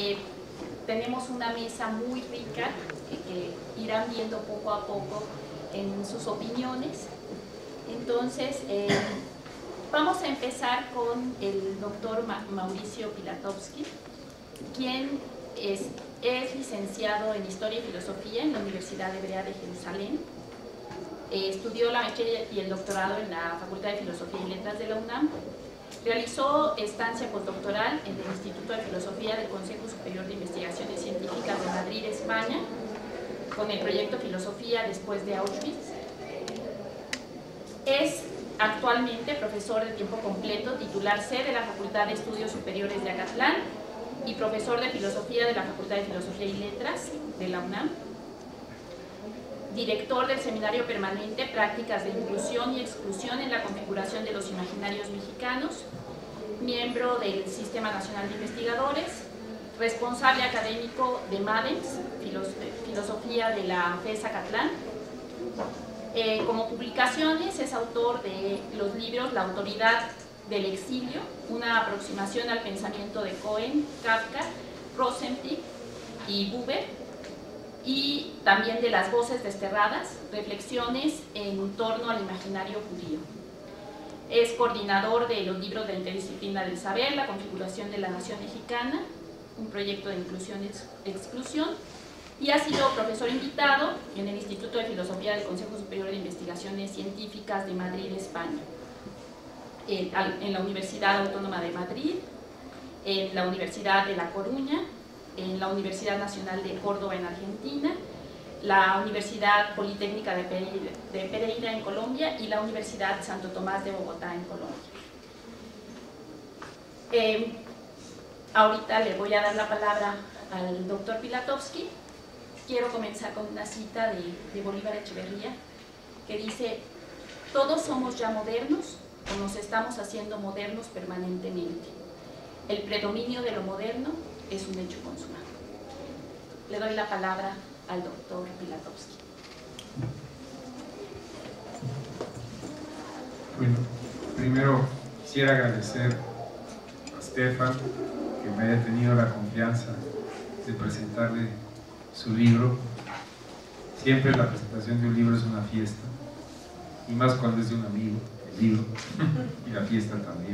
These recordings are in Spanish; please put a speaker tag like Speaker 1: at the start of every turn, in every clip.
Speaker 1: tenemos una mesa muy rica que irán viendo poco a poco en sus opiniones. Entonces, vamos a empezar con el doctor Mauricio Pilatowski, quien es licenciado en Historia y Filosofía en la Universidad Hebrea de Jerusalén. Estudió la maestría y el doctorado en la Facultad de Filosofía y Letras de la UNAM. Realizó estancia postdoctoral en el Instituto de Filosofía del Consejo Superior de Investigaciones Científicas de Madrid, España, con el proyecto Filosofía después de Auschwitz. Es actualmente profesor de tiempo completo, titular C de la Facultad de Estudios Superiores de Acatlán y profesor de Filosofía de la Facultad de Filosofía y Letras de la UNAM. Director del Seminario Permanente Prácticas de Inclusión y Exclusión en la Configuración de los Imaginarios Mexicanos, miembro del Sistema Nacional de Investigadores, responsable académico de MADEX, Filosofía de la FES Acatlán. Como publicaciones es autor de los libros La Autoridad del Exilio, una aproximación al pensamiento de Cohen, Kafka, Rosenthal y Buber, y también de Las Voces Desterradas, reflexiones en torno al imaginario judío. Es coordinador de los libros de la interdisciplina del saber, La configuración de la nación mexicana, un proyecto de inclusión y exclusión, y ha sido profesor invitado en el Instituto de Filosofía del Consejo Superior de Investigaciones Científicas de Madrid, España, en la Universidad Autónoma de Madrid, en la Universidad de La Coruña, en la Universidad Nacional de Córdoba en Argentina, la Universidad Politécnica de Pereira en Colombia y la Universidad Santo Tomás de Bogotá en Colombia. Ahorita le voy a dar la palabra al doctor Pilatowski. Quiero comenzar con una cita de Bolívar Echeverría que dice: todos somos ya modernos o nos estamos haciendo modernos permanentemente. El predominio de lo moderno es un hecho consumado. Le doy la palabra al doctor Pilatowski.
Speaker 2: Bueno, primero quisiera agradecer a Stefan que me haya tenido la confianza de presentarle su libro. Siempre la presentación de un libro es una fiesta, y más cuando es de un amigo, el libro, y la fiesta también.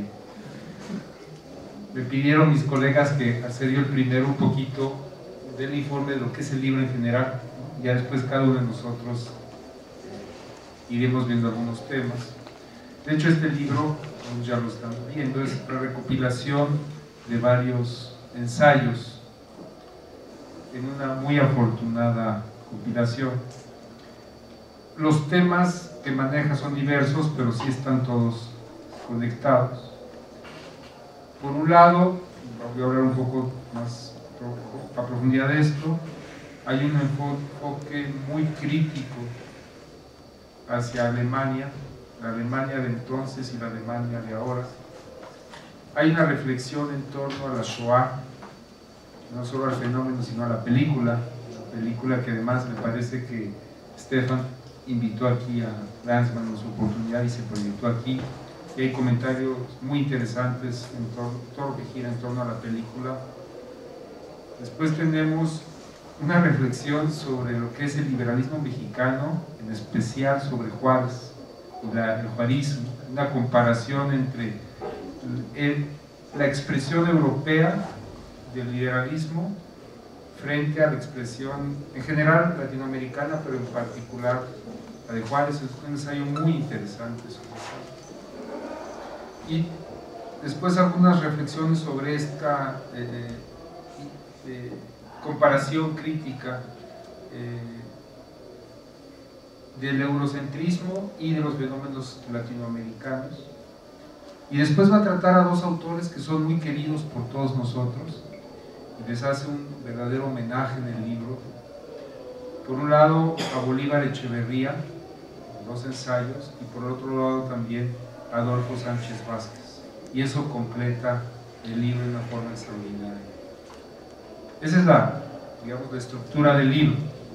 Speaker 2: Me pidieron mis colegas que hacer yo el primero un poquito del informe de lo que es el libro en general. Ya después cada uno de nosotros iremos viendo algunos temas. De hecho, este libro, como ya lo están viendo, es la recopilación de varios ensayos en una muy afortunada compilación. Los temas que maneja son diversos, pero sí están todos conectados. Por un lado, voy a hablar un poco más a profundidad de esto, hay un enfoque muy crítico hacia Alemania, la Alemania de entonces y la Alemania de ahora. Hay una reflexión en torno a la Shoah, no solo al fenómeno, sino a la película que además me parece que Stefan invitó aquí a Lanzmann en su oportunidad y se proyectó aquí. Y hay comentarios muy interesantes en todo lo que gira en torno a la película. Después tenemos una reflexión sobre lo que es el liberalismo mexicano, en especial sobre Juárez y el juarismo, una comparación entre la expresión europea del liberalismo frente a la expresión en general latinoamericana, pero en particular la de Juárez. Es un ensayo muy interesante sobre eso. Y después algunas reflexiones sobre esta comparación crítica del eurocentrismo y de los fenómenos latinoamericanos. Y después va a tratar a dos autores que son muy queridos por todos nosotros y les hace un verdadero homenaje en el libro. Por un lado a Bolívar Echeverría, dos ensayos, y por otro lado también a Adolfo Sánchez Vázquez, y eso completa el libro de una forma extraordinaria. Esa es la estructura del libro.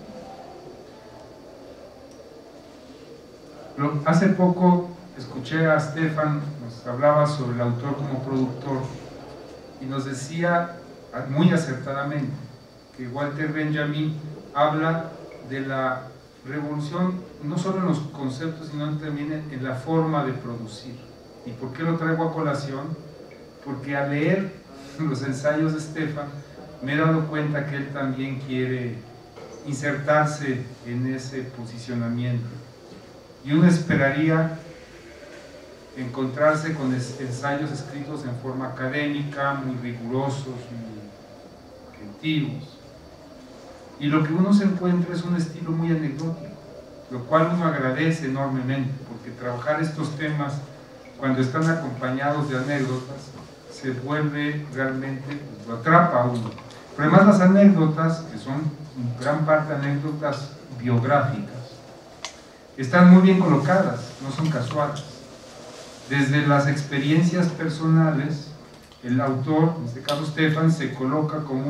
Speaker 2: Hace poco escuché a Stefan, nos hablaba sobre el autor como productor y nos decía muy acertadamente, que Walter Benjamin habla de la revolución no solo en los conceptos, sino también en la forma de producir. ¿Y por qué lo traigo a colación? Porque al leer los ensayos de Stefan me he dado cuenta que él también quiere insertarse en ese posicionamiento, y uno esperaría encontrarse con ensayos escritos en forma académica, muy rigurosos, muy objetivos, y lo que uno se encuentra es un estilo muy anecdótico, lo cual uno agradece enormemente, porque trabajar estos temas cuando están acompañados de anécdotas se vuelve realmente, pues, lo atrapa a uno. Pero además las anécdotas, que son en gran parte anécdotas biográficas, están muy bien colocadas, no son casuales. Desde las experiencias personales, el autor, en este caso Stefan, se coloca como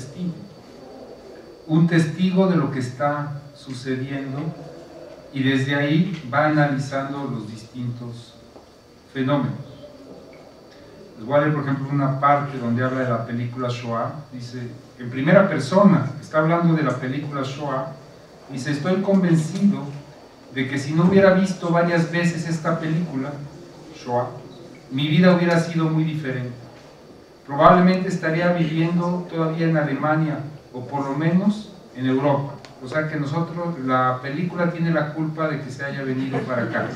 Speaker 2: un testigo de lo que está sucediendo, y desde ahí va analizando los distintos fenómenos. Les voy a leer, por ejemplo, una parte donde habla de la película Shoah. Dice, en primera persona, está hablando de la película Shoah, dice: estoy convencido de que si no hubiera visto varias veces esta película, Shoah, mi vida hubiera sido muy diferente. Probablemente estaría viviendo todavía en Alemania, o por lo menos en Europa. O sea que nosotros, la película tiene la culpa de que se haya venido para acá.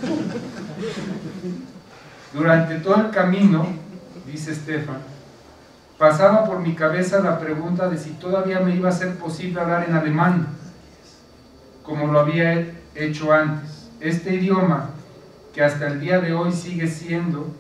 Speaker 2: Durante todo el camino, dice Stefan, pasaba por mi cabeza la pregunta de si todavía me iba a ser posible hablar en alemán, como lo había hecho antes. Este idioma, que hasta el día de hoy sigue siendo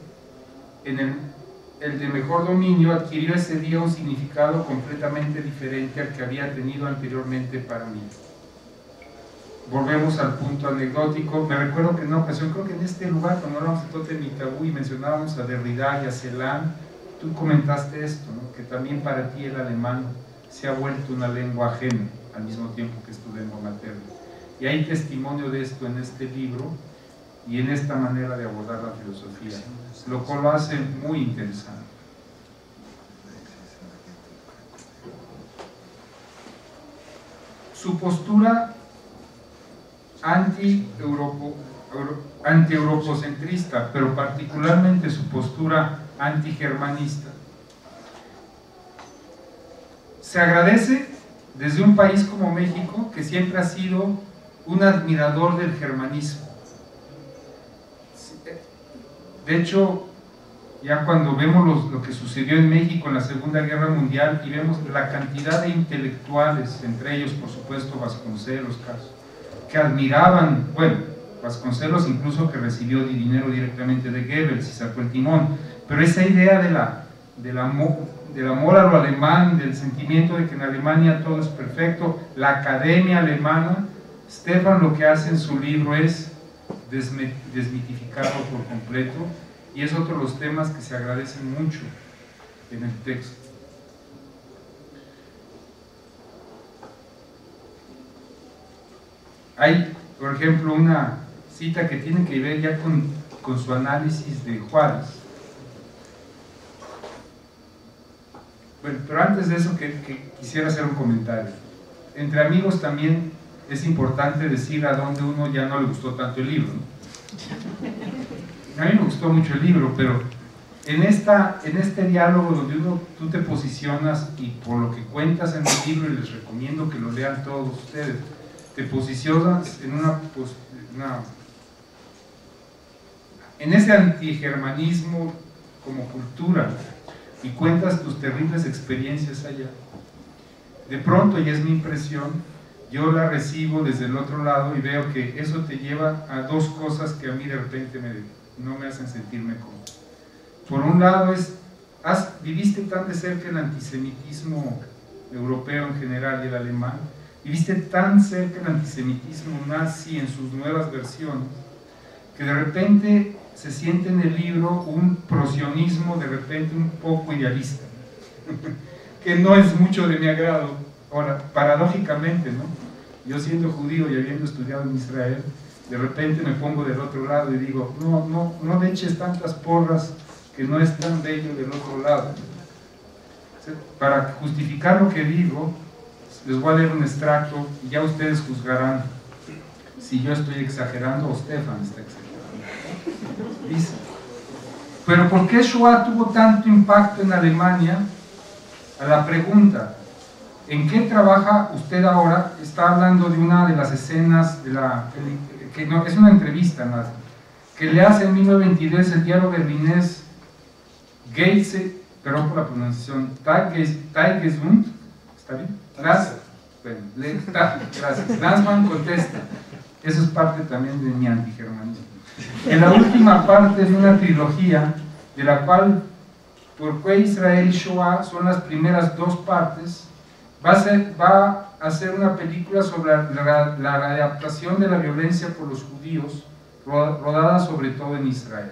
Speaker 2: el de mejor dominio, adquirió ese día un significado completamente diferente al que había tenido anteriormente para mí. Volvemos al punto anecdótico. Me recuerdo que en una ocasión, creo que en este lugar, cuando hablamos de Totem y Tabú y mencionábamos a Derrida y a Celan, tú comentaste esto, ¿no? Que también para ti el alemán se ha vuelto una lengua ajena al mismo tiempo que es tu lengua materna. Y hay testimonio de esto en este libro y en esta manera de abordar la filosofía, lo cual lo hace muy interesante. Su postura anti-europocentrista, pero particularmente su postura antigermanista, se agradece desde un país como México, que siempre ha sido un admirador del germanismo. De hecho, ya cuando vemos lo que sucedió en México en la Segunda Guerra Mundial y vemos la cantidad de intelectuales, entre ellos por supuesto Vasconcelos, que admiraban, bueno, Vasconcelos incluso que recibió dinero directamente de Goebbels y sacó el timón, pero esa idea del amor a lo alemán, del sentimiento de que en Alemania todo es perfecto, la academia alemana, Stefan lo que hace en su libro es desmitificarlo por completo, y es otro de los temas que se agradecen mucho en el texto. Hay, por ejemplo, una cita que tiene que ver ya con su análisis de Juárez. Bueno, pero antes de eso que quisiera hacer un comentario. Entre amigos también es importante decir a dónde uno ya no le gustó tanto el libro, ¿no? A mí me gustó mucho el libro, pero en este diálogo donde tú te posicionas, y por lo que cuentas en el libro, y les recomiendo que lo lean todos ustedes, te posicionas en ese antigermanismo como cultura, y cuentas tus terribles experiencias allá. De pronto, y es mi impresión, yo la recibo desde el otro lado y veo que eso te lleva a dos cosas que a mí de repente no me hacen sentirme cómodo. Por un lado viviste tan de cerca el antisemitismo europeo en general y el alemán, viviste tan cerca el antisemitismo nazi en sus nuevas versiones, que de repente se siente en el libro un prosionismo de repente un poco idealista, que no es mucho de mi agrado. Ahora, paradójicamente, ¿no? Yo siendo judío y habiendo estudiado en Israel, de repente me pongo del otro lado y digo, no le eches tantas porras, que no es tan bello del otro lado. Para justificar lo que digo, les voy a leer un extracto y ya ustedes juzgarán si yo estoy exagerando o Stefan está exagerando. Dice: pero ¿por qué Shoah tuvo tanto impacto en Alemania? A la pregunta ¿en qué trabaja usted ahora? Está hablando de una de las escenas de la que no, es una entrevista más, que le hace en 1922 el diario berlinés Geise, perdón por la pronunciación, Tagesund, ¿está bien? Gracias. Lanzmann contesta. Eso es parte también de mi antigermanismo. En la última parte de una trilogía, de la cual por qué Israel y Shoah son las primeras dos partes, va a hacer una película sobre la readaptación de la violencia por los judíos, rodada sobre todo en Israel.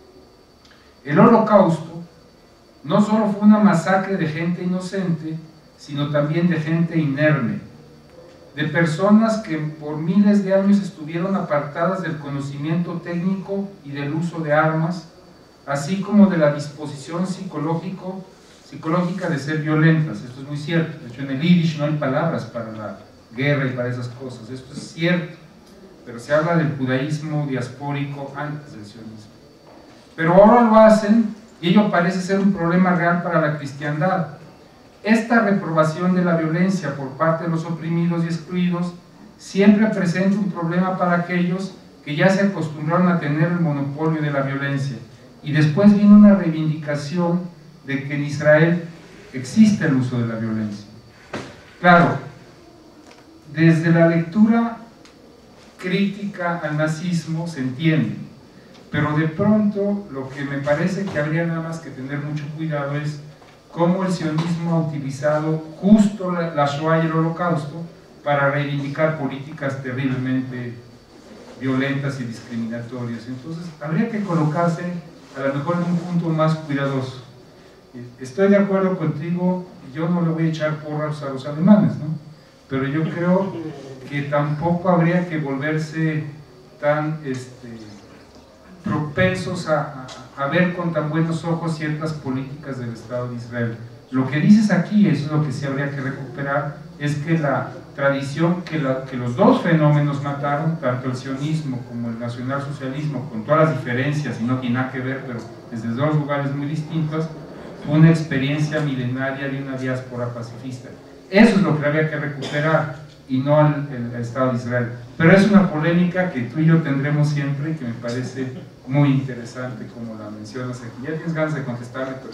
Speaker 2: El Holocausto no solo fue una masacre de gente inocente, sino también de gente inerme, de personas que por miles de años estuvieron apartadas del conocimiento técnico y del uso de armas, así como de la disposición psicológica de ser violentas. Esto es muy cierto. De hecho, en el Yiddish no hay palabras para la guerra y para esas cosas. Esto es cierto, pero se habla del judaísmo diaspórico antes del sionismo. Pero ahora lo hacen y ello parece ser un problema real para la cristiandad. Esta reprobación de la violencia por parte de los oprimidos y excluidos siempre presenta un problema para aquellos que ya se acostumbraron a tener el monopolio de la violencia. Y después viene una reivindicación de que en Israel existe el uso de la violencia. Claro, desde la lectura crítica al nazismo se entiende, pero de pronto lo que me parece que habría nada más que tener mucho cuidado es cómo el sionismo ha utilizado justo la Shoah y el Holocausto para reivindicar políticas terriblemente violentas y discriminatorias. Entonces habría que colocarse a lo mejor en un punto más cuidadoso. Estoy de acuerdo contigo, yo no le voy a echar porras a los alemanes, ¿no? Pero yo creo que tampoco habría que volverse tan propensos a ver con tan buenos ojos ciertas políticas del Estado de Israel. Lo que dices aquí, eso es lo que sí habría que recuperar, es que la tradición que los dos fenómenos mataron, tanto el sionismo como el nacionalsocialismo, con todas las diferencias y no tiene nada que ver, pero desde dos lugares muy distintos, fue una experiencia milenaria de una diáspora pacifista. Eso es lo que habría que recuperar y no el Estado de Israel. Pero es una polémica que tú y yo tendremos siempre y que me parece muy interesante como la mencionas aquí. Ya tienes ganas de contestarle, pero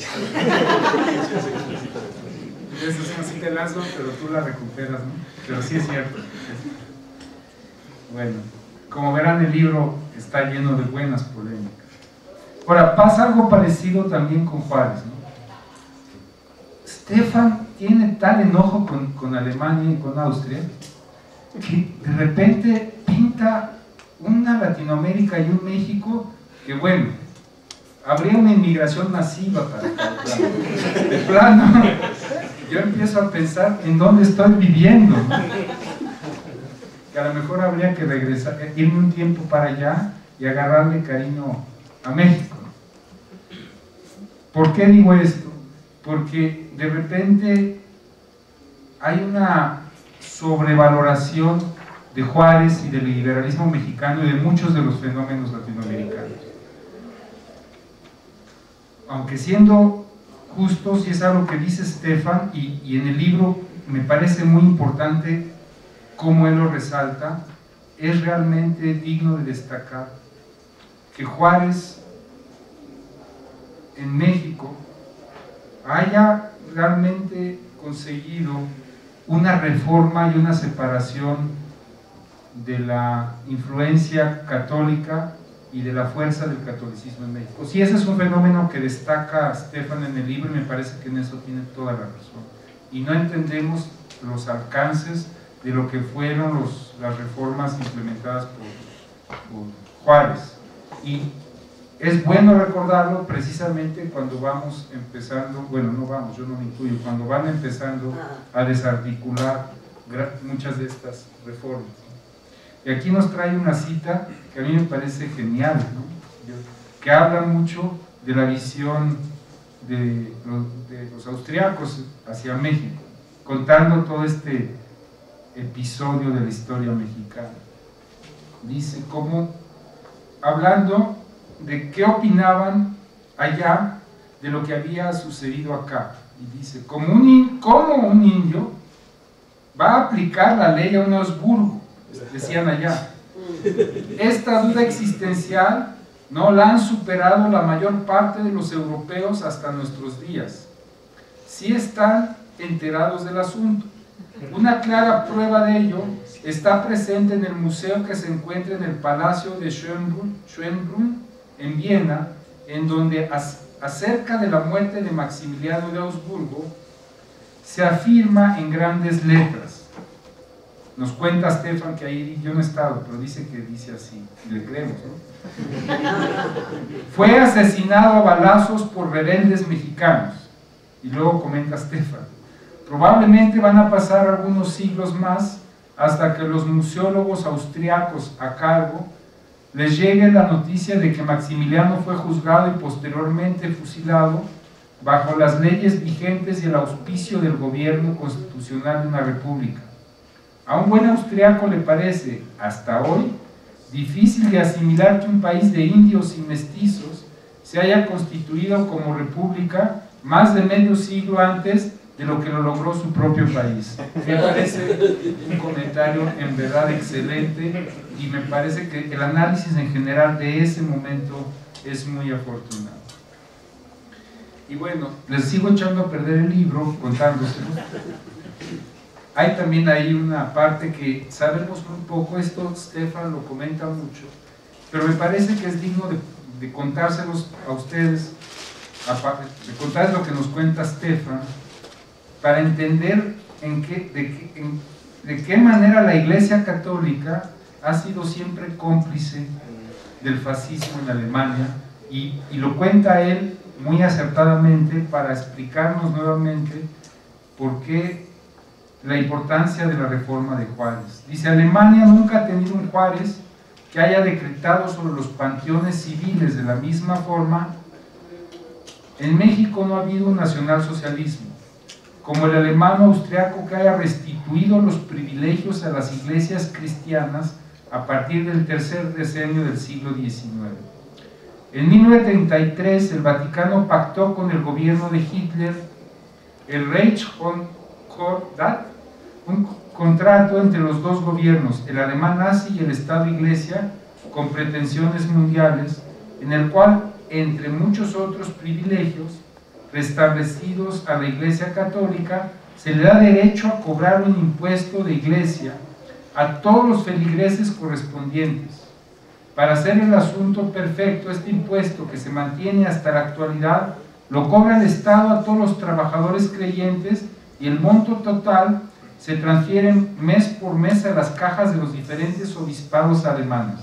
Speaker 2: eso es así te lanzo, pero tú la recuperas, ¿no? Pero sí es cierto. Bueno, como verán, el libro está lleno de buenas polémicas. Ahora, pasa algo parecido también con Juárez, ¿no? Stefan tiene tal enojo con Alemania y con Austria que de repente pinta una Latinoamérica y un México que, bueno, habría una inmigración masiva para cada plano. De plano, yo empiezo a pensar en dónde estoy viviendo, ¿no? Que a lo mejor habría que regresar, irme un tiempo para allá y agarrarle cariño a México. ¿Por qué digo esto? Porque de repente hay una sobrevaloración de Juárez y del liberalismo mexicano y de muchos de los fenómenos latinoamericanos. Aunque siendo justos, y es algo que dice Stefan, y en el libro me parece muy importante cómo él lo resalta, es realmente digno de destacar que Juárez en México haya realmente conseguido una reforma y una separación de la influencia católica y de la fuerza del catolicismo en México. Sí, ese es un fenómeno que destaca Stefan en el libro y me parece que en eso tiene toda la razón. Y no entendemos los alcances de lo que fueron las reformas implementadas por Juárez. Y es bueno recordarlo precisamente cuando vamos empezando, bueno, no vamos, yo no me incluyo, cuando van empezando a desarticular muchas de estas reformas. Y aquí nos trae una cita que a mí me parece genial, ¿no? Que habla mucho de la visión de los austriacos hacia México, contando todo este episodio de la historia mexicana. Dice, como hablando de qué opinaban allá de lo que había sucedido acá, y dice, ¿cómo un indio va a aplicar la ley a un Habsburgo? Decían allá. Esta duda existencial no la han superado la mayor parte de los europeos hasta nuestros días. Sí están enterados del asunto. Una clara prueba de ello está presente en el museo que se encuentra en el Palacio de Schönbrunn en Viena, en donde acerca de la muerte de Maximiliano de Habsburgo se afirma en grandes letras. Nos cuenta Stefan que ahí yo no he estado, pero dice que dice así, y le creemos, ¿no? Fue asesinado a balazos por rebeldes mexicanos. Y luego comenta Stefan, probablemente van a pasar algunos siglos más hasta que los museólogos austriacos a cargo les llegue la noticia de que Maximiliano fue juzgado y posteriormente fusilado bajo las leyes vigentes y el auspicio del gobierno constitucional de una república. A un buen austriaco le parece, hasta hoy, difícil de asimilar que un país de indios y mestizos se haya constituido como república más de medio siglo antes de lo que lo logró su propio país. Me parece un comentario en verdad excelente y me parece que el análisis en general de ese momento es muy afortunado. Y bueno, les sigo echando a perder el libro contándoselo. Hay también ahí una parte que sabemos muy poco, esto Stefan lo comenta mucho, pero me parece que es digno de contárselos a ustedes, de contarles lo que nos cuenta Stefan, para entender de qué manera la Iglesia Católica ha sido siempre cómplice del fascismo en Alemania, y lo cuenta él muy acertadamente para explicarnos nuevamente por qué la importancia de la reforma de Juárez. Dice, Alemania nunca ha tenido un Juárez que haya decretado sobre los panteones civiles de la misma forma. En México no ha habido un nacionalsocialismo como el alemán austriaco que haya restituido los privilegios a las iglesias cristianas a partir del tercer decenio del siglo XIX. En 1933 el Vaticano pactó con el gobierno de Hitler el Reichskonkordat, un contrato entre los dos gobiernos, el alemán nazi y el Estado Iglesia, con pretensiones mundiales, en el cual, entre muchos otros privilegios restablecidos a la Iglesia Católica, se le da derecho a cobrar un impuesto de iglesia a todos los feligreses correspondientes. Para hacer el asunto perfecto, este impuesto, que se mantiene hasta la actualidad, lo cobra el Estado a todos los trabajadores creyentes y el monto total se transfiere mes por mes a las cajas de los diferentes obispados alemanes.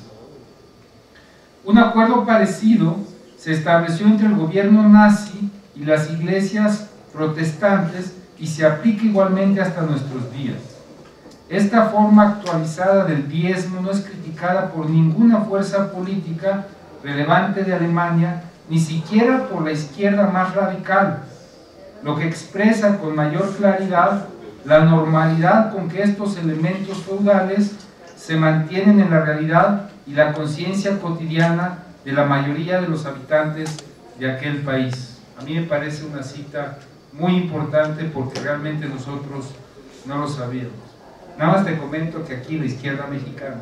Speaker 2: Un acuerdo parecido se estableció entre el gobierno nazi y las iglesias protestantes y se aplica igualmente hasta nuestros días. Esta forma actualizada del diezmo no es criticada por ninguna fuerza política relevante de Alemania, ni siquiera por la izquierda más radical, lo que expresa con mayor claridad la normalidad con que estos elementos feudales se mantienen en la realidad y la conciencia cotidiana de la mayoría de los habitantes de aquel país. A mí me parece una cita muy importante porque realmente nosotros no lo sabíamos. Nada más te comento que aquí la izquierda mexicana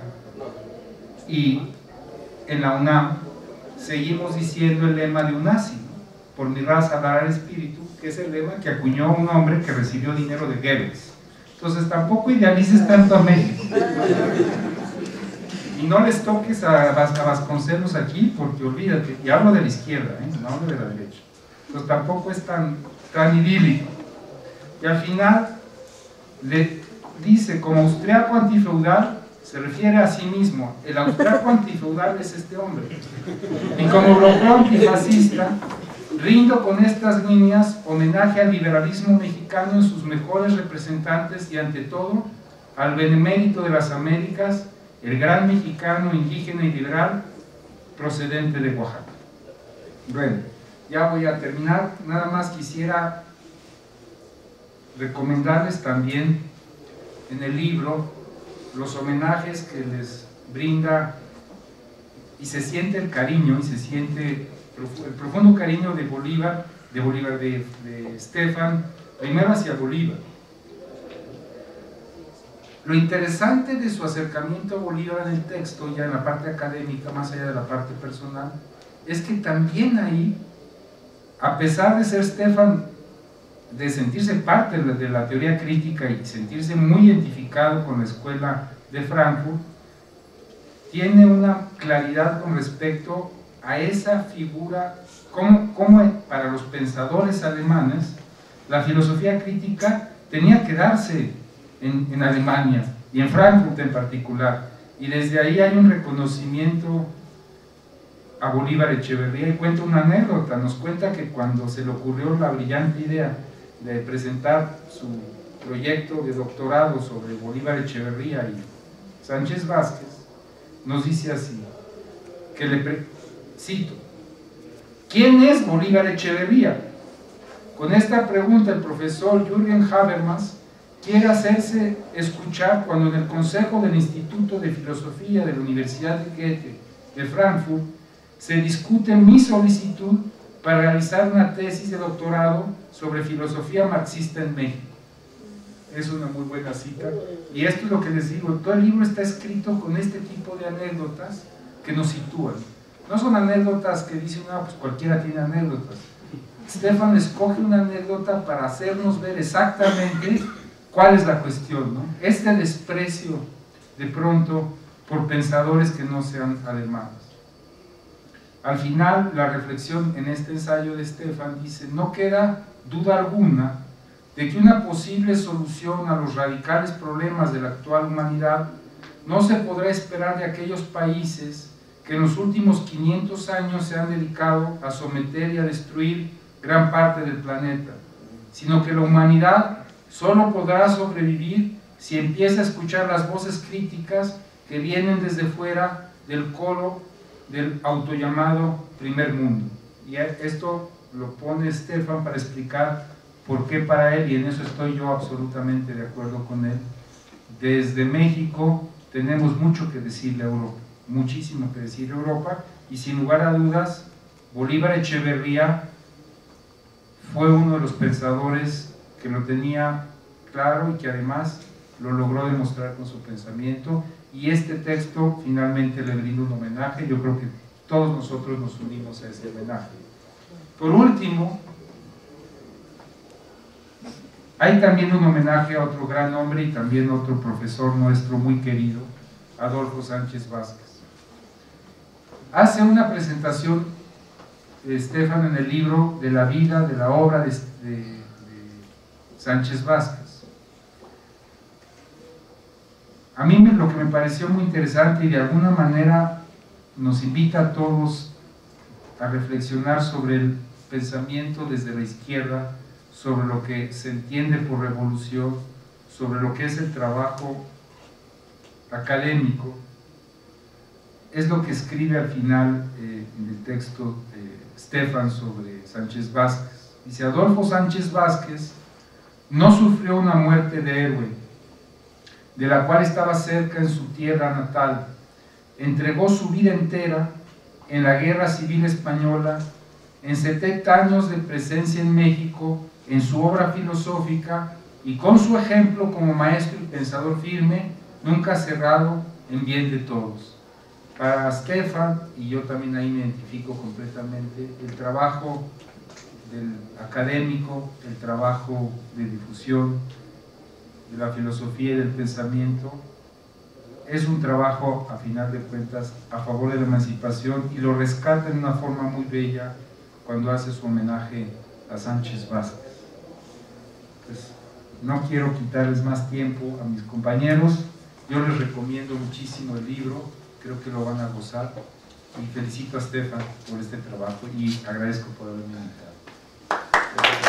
Speaker 2: y en la UNAM seguimos diciendo el lema de UNASI, ¿no? Por mi raza dará el espíritu, que es el lema que acuñó un hombre que recibió dinero de Goebbels. Entonces tampoco idealices tanto a México. Y no les toques a Vasconcelos aquí, porque olvídate, y hablo de la izquierda, no hablo de la derecha. Entonces tampoco es tan idílico. Y al final le dice, como austriaco antifeudal, se refiere a sí mismo. El austriaco antifeudal es este hombre. Y como europeo antifascista, rindo con estas líneas homenaje al liberalismo mexicano en sus mejores representantes y ante todo al benemérito de las Américas, el gran mexicano indígena y liberal procedente de Oaxaca. Bueno, ya voy a terminar. Nada más quisiera recomendarles también en el libro los homenajes que les brinda, y se siente el cariño, y se siente el profundo cariño de Bolívar, de Stefan, primero hacia Bolívar. Lo interesante de su acercamiento a Bolívar en el texto, ya en la parte académica, más allá de la parte personal, es que también ahí, a pesar de ser Stefan, de sentirse parte de la teoría crítica y sentirse muy identificado con la escuela de Frankfurt, tiene una claridad con respecto a esa figura, como para los pensadores alemanes la filosofía crítica tenía que darse en Alemania y en Frankfurt en particular, y desde ahí hay un reconocimiento a Bolívar Echeverría. Y cuenta una anécdota, nos cuenta que cuando se le ocurrió la brillante idea de presentar su proyecto de doctorado sobre Bolívar Echeverría y Sánchez Vázquez, nos dice así, que cito: ¿quién es Bolívar Echeverría? Con esta pregunta el profesor Jürgen Habermas quiere hacerse escuchar cuando en el Consejo del Instituto de Filosofía de la Universidad de Goethe de Frankfurt se discute mi solicitud para realizar una tesis de doctorado sobre filosofía marxista en México. Es una muy buena cita, y esto es lo que les digo, todo el libro está escrito con este tipo de anécdotas que nos sitúan. No son anécdotas que dicen, ah, pues cualquiera tiene anécdotas. Stefan escoge una anécdota para hacernos ver exactamente cuál es la cuestión, ¿no? Este desprecio de pronto por pensadores que no sean alemanes. Al final, la reflexión en este ensayo de Stefan dice: no queda duda alguna de que una posible solución a los radicales problemas de la actual humanidad no se podrá esperar de aquellos países que en los últimos 500 años se han dedicado a someter y a destruir gran parte del planeta, sino que la humanidad solo podrá sobrevivir si empieza a escuchar las voces críticas que vienen desde fuera del colo del autollamado primer mundo. Y esto lo pone Stefan para explicar por qué para él, y en eso estoy yo absolutamente de acuerdo con él, desde México tenemos mucho que decirle a Europa, muchísimo que decirle a Europa, y sin lugar a dudas Bolívar Echeverría fue uno de los pensadores que lo tenía claro y que además lo logró demostrar con su pensamiento, y este texto finalmente le brinda un homenaje. Yo creo que todos nosotros nos unimos a ese homenaje. Por último, hay también un homenaje a otro gran hombre y también otro profesor nuestro muy querido, Adolfo Sánchez Vázquez. Hace una presentación Stefan en el libro de la vida, de la obra de Sánchez Vázquez. A mí lo que me pareció muy interesante, y de alguna manera nos invita a todos a reflexionar sobre el pensamiento desde la izquierda, sobre lo que se entiende por revolución, sobre lo que es el trabajo académico, es lo que escribe al final en el texto Stefan sobre Sánchez Vázquez. Dice: Adolfo Sánchez Vázquez no sufrió una muerte de héroe, de la cual estaba cerca en su tierra natal. Entregó su vida entera en la Guerra Civil Española, en 70 años de presencia en México, en su obra filosófica y con su ejemplo como maestro y pensador firme, nunca cerrado en bien de todos. Para Stefan, y yo también ahí me identifico completamente, el trabajo del académico, el trabajo de difusión de la filosofía y del pensamiento, es un trabajo, a final de cuentas, a favor de la emancipación, y lo rescata en una forma muy bella cuando hace su homenaje a Sánchez Vázquez. Pues, no quiero quitarles más tiempo a mis compañeros, yo les recomiendo muchísimo el libro, creo que lo van a gozar, y felicito a Stefan por este trabajo y agradezco por haberme invitado.